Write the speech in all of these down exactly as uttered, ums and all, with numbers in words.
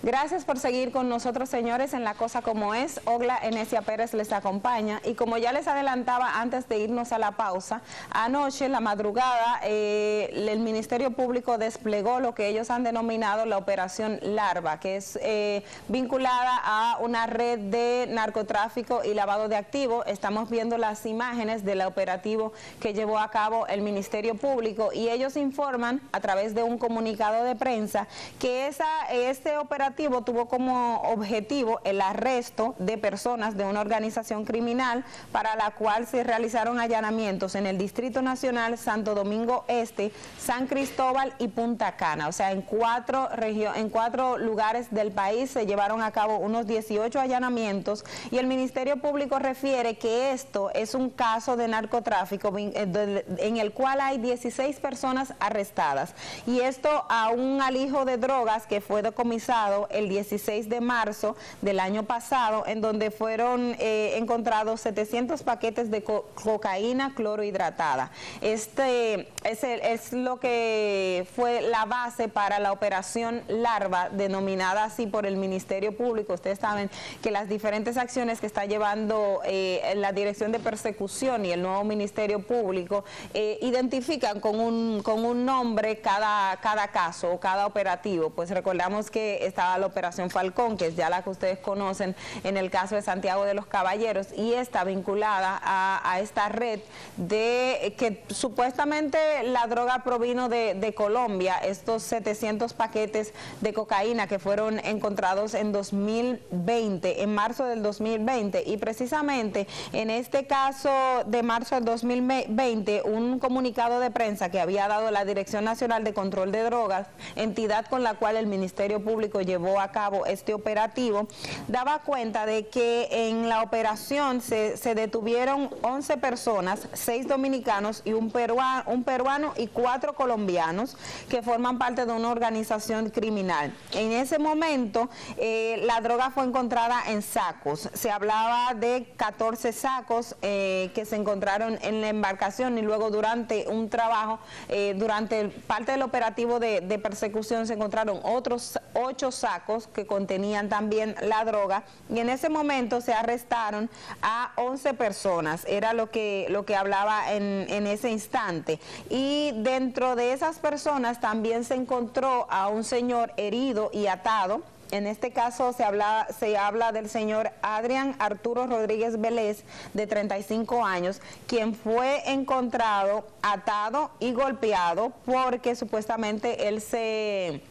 Gracias por seguir con nosotros, señores, en La Cosa Como Es. Ogla Enesia Pérez les acompaña y como ya les adelantaba antes de irnos a la pausa, anoche, en la madrugada, eh, el Ministerio Público desplegó lo que ellos han denominado la Operación Larva, que es eh, vinculada a una red de narcotráfico y lavado de activos. Estamos viendo las imágenes del operativo que llevó a cabo el Ministerio Público y ellos informan a través de un comunicado de prensa que esa, este operativo tuvo como objetivo el arresto de personas de una organización criminal para la cual se realizaron allanamientos en el Distrito Nacional, Santo Domingo Este, San Cristóbal y Punta Cana. O sea, en cuatro, en cuatro lugares del país se llevaron a cabo unos dieciocho allanamientos y el Ministerio Público refiere que esto es un caso de narcotráfico en el cual hay dieciséis personas arrestadas y esto a un alijo de drogas que fue decomisado el dieciséis de marzo del año pasado, en donde fueron eh, encontrados setecientos paquetes de co cocaína clorohidratada. Este es, el, es lo que fue la base para la operación Larva, denominada así por el Ministerio Público. Ustedes saben que las diferentes acciones que está llevando eh, la Dirección de Persecución y el nuevo Ministerio Público eh, identifican con un, con un nombre cada, cada caso o cada operativo. Pues recordamos que estaba la Operación Falcón, que es ya la que ustedes conocen en el caso de Santiago de los Caballeros, y está vinculada a, a esta red de que supuestamente la droga provino de, de Colombia, estos setecientos paquetes de cocaína que fueron encontrados en dos mil veinte, en marzo del dos mil veinte, y precisamente en este caso de marzo del dos mil veinte, un comunicado de prensa que había dado la Dirección Nacional de Control de Drogas, entidad con la cual el Ministerio Público llevó a cabo este operativo, daba cuenta de que en la operación se, se detuvieron once personas, seis dominicanos y un peruano, un peruano y cuatro colombianos que forman parte de una organización criminal. En ese momento eh, la droga fue encontrada en sacos, se hablaba de catorce sacos eh, que se encontraron en la embarcación y luego durante un trabajo, eh, durante parte del operativo de, de persecución se encontraron otros ocho sacos que contenían también la droga y en ese momento se arrestaron a once personas, era lo que, lo que hablaba en, en ese instante, y dentro de esas personas también se encontró a un señor herido y atado. En este caso se habla, se habla del señor Adrián Arturo Rodríguez Vélez, de treinta y cinco años, quien fue encontrado atado y golpeado porque supuestamente él se...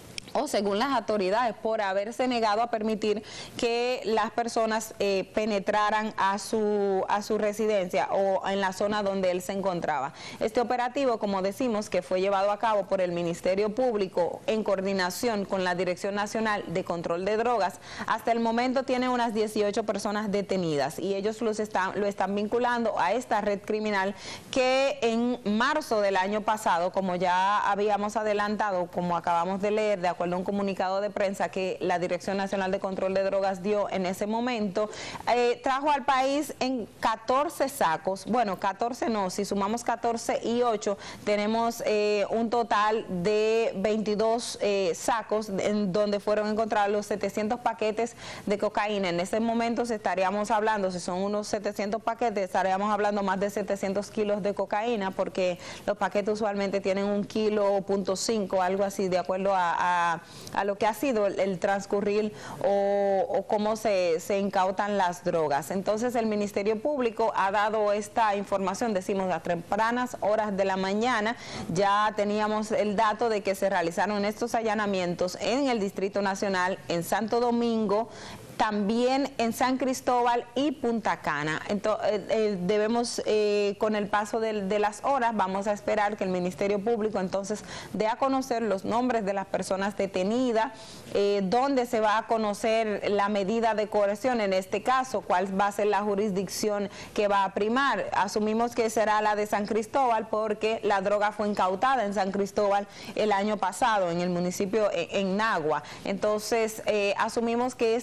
o según las autoridades, por haberse negado a permitir que las personas eh, penetraran a su, a su residencia o en la zona donde él se encontraba. Este operativo, como decimos, que fue llevado a cabo por el Ministerio Público en coordinación con la Dirección Nacional de Control de Drogas, hasta el momento tiene unas dieciocho personas detenidas y ellos los están, lo están vinculando a esta red criminal que en marzo del año pasado, como ya habíamos adelantado, como acabamos de leer, de acuerdo a un comunicado de prensa que la Dirección Nacional de Control de Drogas dio en ese momento, eh, trajo al país en catorce sacos, bueno, catorce no, si sumamos catorce y ocho, tenemos eh, un total de veintidós eh, sacos en donde fueron encontrados los setecientos paquetes de cocaína. En ese momento se estaríamos hablando, si son unos setecientos paquetes, estaríamos hablando más de setecientos kilos de cocaína, porque los paquetes usualmente tienen un kilo punto cinco, algo así, de acuerdo a, a a lo que ha sido el, el transcurrir o, o cómo se, se incautan las drogas. Entonces el Ministerio Público ha dado esta información, decimos a tempranas horas de la mañana, ya teníamos el dato de que se realizaron estos allanamientos en el Distrito Nacional, en Santo Domingo, también en San Cristóbal y Punta Cana. Entonces, eh, eh, debemos, eh, con el paso de, de las horas, vamos a esperar que el Ministerio Público entonces dé a conocer los nombres de las personas detenidas, eh, dónde se va a conocer la medida de coerción, en este caso, cuál va a ser la jurisdicción que va a primar. Asumimos que será la de San Cristóbal porque la droga fue incautada en San Cristóbal el año pasado, en el municipio, en, en Nagua. Entonces, eh, asumimos que este operativo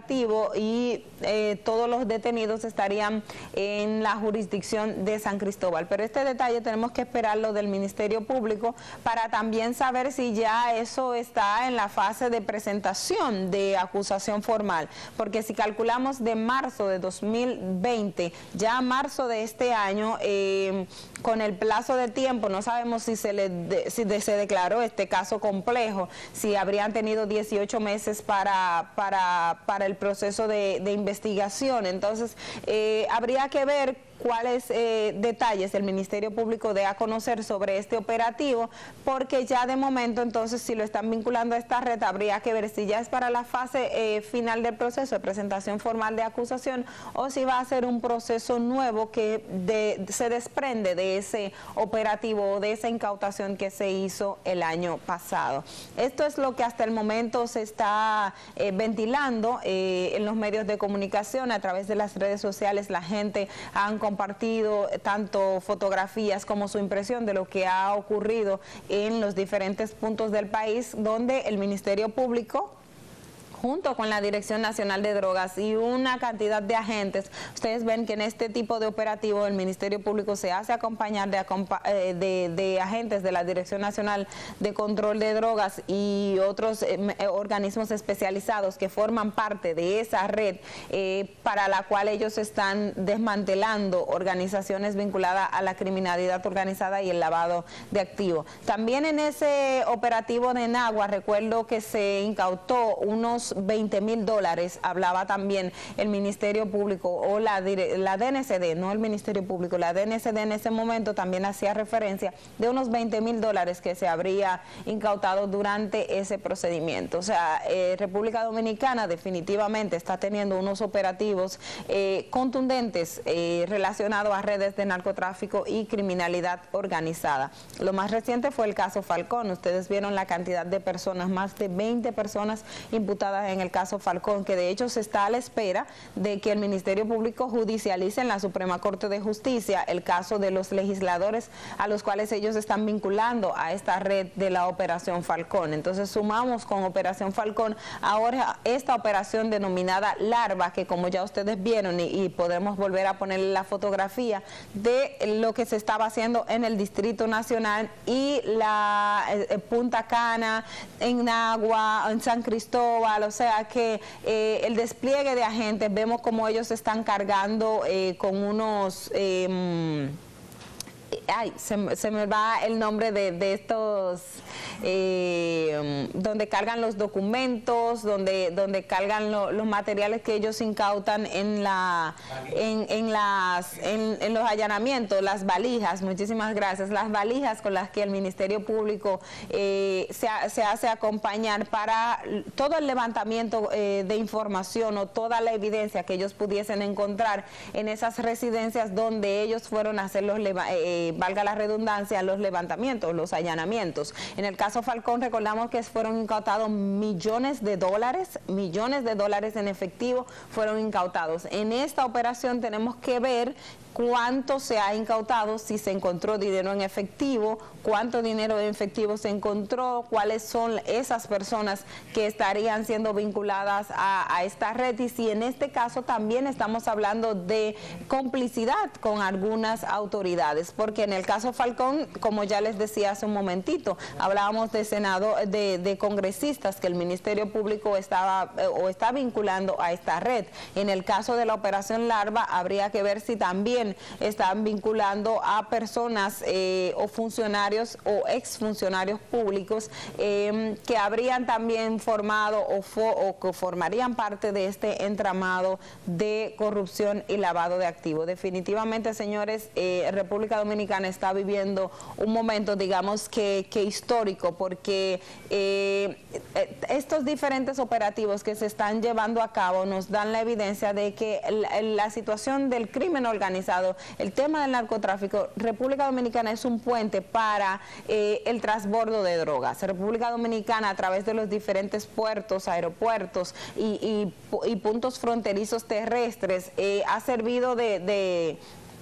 operativo y eh, todos los detenidos estarían en la jurisdicción de San Cristóbal. Pero este detalle tenemos que esperarlo del Ministerio Público para también saber si ya eso está en la fase de presentación de acusación formal, porque si calculamos de marzo de dos mil veinte, ya a marzo de este año, eh, con el plazo de tiempo, no sabemos si se le de, si de, se declaró este caso complejo, si habrían tenido dieciocho meses para, para, para el proceso de, de investigación. Entonces, eh, habría que ver cuáles eh, detalles el Ministerio Público dé a conocer sobre este operativo, porque ya de momento, entonces, si lo están vinculando a esta red, habría que ver si ya es para la fase eh, final del proceso de presentación formal de acusación o si va a ser un proceso nuevo que de, se desprende de ese operativo o de esa incautación que se hizo el año pasado. Esto es lo que hasta el momento se está eh, ventilando eh, en los medios de comunicación, a través de las redes sociales. La gente han compartido tanto fotografías como su impresión de lo que ha ocurrido en los diferentes puntos del país, donde el Ministerio Público, junto con la Dirección Nacional de Drogas y una cantidad de agentes, ustedes ven que en este tipo de operativo el Ministerio Público se hace acompañar de, de, de agentes de la Dirección Nacional de Control de Drogas y otros eh, organismos especializados que forman parte de esa red, eh, para la cual ellos están desmantelando organizaciones vinculadas a la criminalidad organizada y el lavado de activos. También en ese operativo de Nagua, recuerdo que se incautó unos veinte mil dólares, hablaba también el Ministerio Público o la, la D N C D, no el Ministerio Público, la D N C D en ese momento también hacía referencia de unos veinte mil dólares que se habría incautado durante ese procedimiento. O sea, eh, República Dominicana definitivamente está teniendo unos operativos eh, contundentes eh, relacionados a redes de narcotráfico y criminalidad organizada. Lo más reciente fue el caso Falcón. Ustedes vieron la cantidad de personas, más de veinte personas imputadas en el caso Falcón, que de hecho se está a la espera de que el Ministerio Público judicialice en la Suprema Corte de Justicia el caso de los legisladores a los cuales ellos están vinculando a esta red de la Operación Falcón. Entonces sumamos con Operación Falcón ahora esta operación denominada Larva, que como ya ustedes vieron y, y podemos volver a ponerle la fotografía de lo que se estaba haciendo en el Distrito Nacional y la eh, Punta Cana, en Nagua, en San Cristóbal. O sea que eh, el despliegue de agentes, vemos como ellos están cargando eh, con unos... Eh, ay, se, se me va el nombre de, de estos, eh, donde cargan los documentos, donde donde cargan lo, los materiales que ellos incautan en la en, en las en, en los allanamientos, las valijas, muchísimas gracias, las valijas con las que el Ministerio Público eh, se, se hace acompañar para todo el levantamiento eh, de información o toda la evidencia que ellos pudiesen encontrar en esas residencias donde ellos fueron a hacer los eh, valga la redundancia, los levantamientos, los allanamientos. En el caso Falcón recordamos que fueron incautados millones de dólares, millones de dólares en efectivo fueron incautados. En esta operación tenemos que ver cuánto se ha incautado, si se encontró dinero en efectivo, cuánto dinero en efectivo se encontró, cuáles son esas personas que estarían siendo vinculadas a, a esta red, y si en este caso también estamos hablando de complicidad con algunas autoridades, porque en el caso Falcón, como ya les decía hace un momentito, hablábamos de senado, de, de congresistas que el Ministerio Público estaba eh, o está vinculando a esta red. En el caso de la Operación Larva habría que ver si también están vinculando a personas eh, o funcionarios o exfuncionarios públicos eh, que habrían también formado o, fo o que formarían parte de este entramado de corrupción y lavado de activos. Definitivamente, señores, eh, República Dominicana está viviendo un momento, digamos que, que histórico, porque eh, estos diferentes operativos que se están llevando a cabo nos dan la evidencia de que la, la situación del crimen organizado, el tema del narcotráfico, República Dominicana es un puente para eh, el transbordo de drogas. República Dominicana, a través de los diferentes puertos, aeropuertos y, y, y puntos fronterizos terrestres, eh, ha servido de... de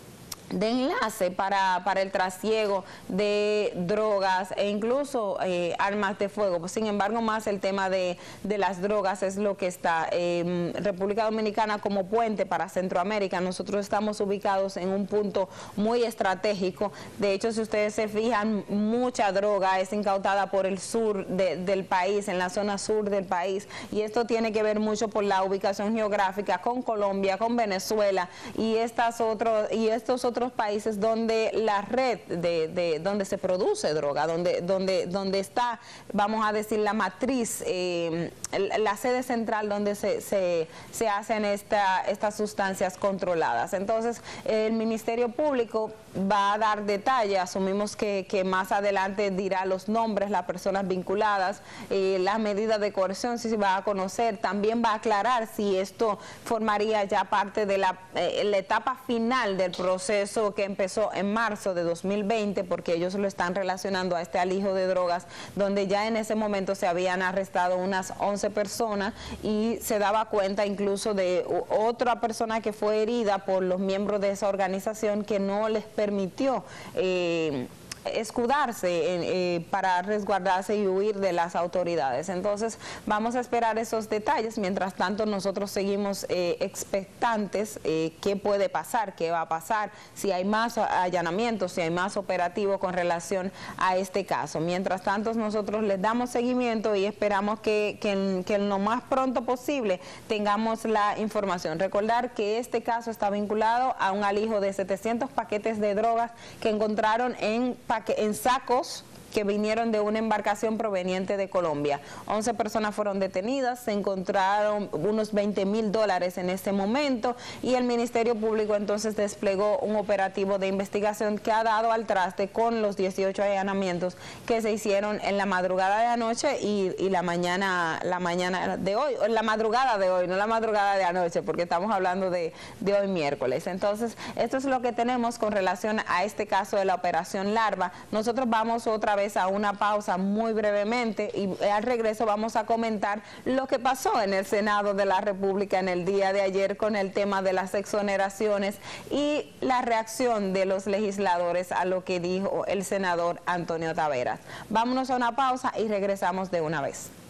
de enlace para, para el trasiego de drogas e incluso eh, armas de fuego. Pues, sin embargo, más el tema de, de las drogas es lo que está. Eh, República Dominicana como puente para Centroamérica, nosotros estamos ubicados en un punto muy estratégico. De hecho, si ustedes se fijan, mucha droga es incautada por el sur de, del país, en la zona sur del país, y esto tiene que ver mucho por la ubicación geográfica con Colombia, con Venezuela y, estas otros, y estos otros países donde la red de, de donde se produce droga, donde donde donde está, vamos a decir, la matriz, eh, la sede central donde se, se, se hacen esta, estas sustancias controladas. Entonces, el Ministerio Público va a dar detalle, asumimos que, que más adelante dirá los nombres, las personas vinculadas, eh, las medidas de coerción, si se va a conocer, también va a aclarar si esto formaría ya parte de la, eh, la etapa final del proceso que empezó en marzo de dos mil veinte, porque ellos lo están relacionando a este alijo de drogas, donde ya en ese momento se habían arrestado unas once personas y se daba cuenta incluso de otra persona que fue herida por los miembros de esa organización que no les permitió eh, escudarse eh, para resguardarse y huir de las autoridades. Entonces vamos a esperar esos detalles. Mientras tanto, nosotros seguimos eh, expectantes eh, qué puede pasar, qué va a pasar, si hay más allanamientos, si hay más operativos con relación a este caso. Mientras tanto, nosotros les damos seguimiento y esperamos que, que, en, que en lo más pronto posible tengamos la información. Recordar que este caso está vinculado a un alijo de setecientos paquetes de drogas que encontraron en en sacos que vinieron de una embarcación proveniente de Colombia. once personas fueron detenidas, se encontraron unos veinte mil dólares en este momento y el Ministerio Público entonces desplegó un operativo de investigación que ha dado al traste con los dieciocho allanamientos que se hicieron en la madrugada de anoche y, y la mañana la mañana de hoy, la madrugada de hoy, no la madrugada de anoche, porque estamos hablando de, de hoy miércoles. Entonces, esto es lo que tenemos con relación a este caso de la Operación Larva. Nosotros vamos otra vez a una pausa muy brevemente y al regreso vamos a comentar lo que pasó en el Senado de la República en el día de ayer con el tema de las exoneraciones y la reacción de los legisladores a lo que dijo el senador Antonio Taveras. Vámonos a una pausa y regresamos de una vez.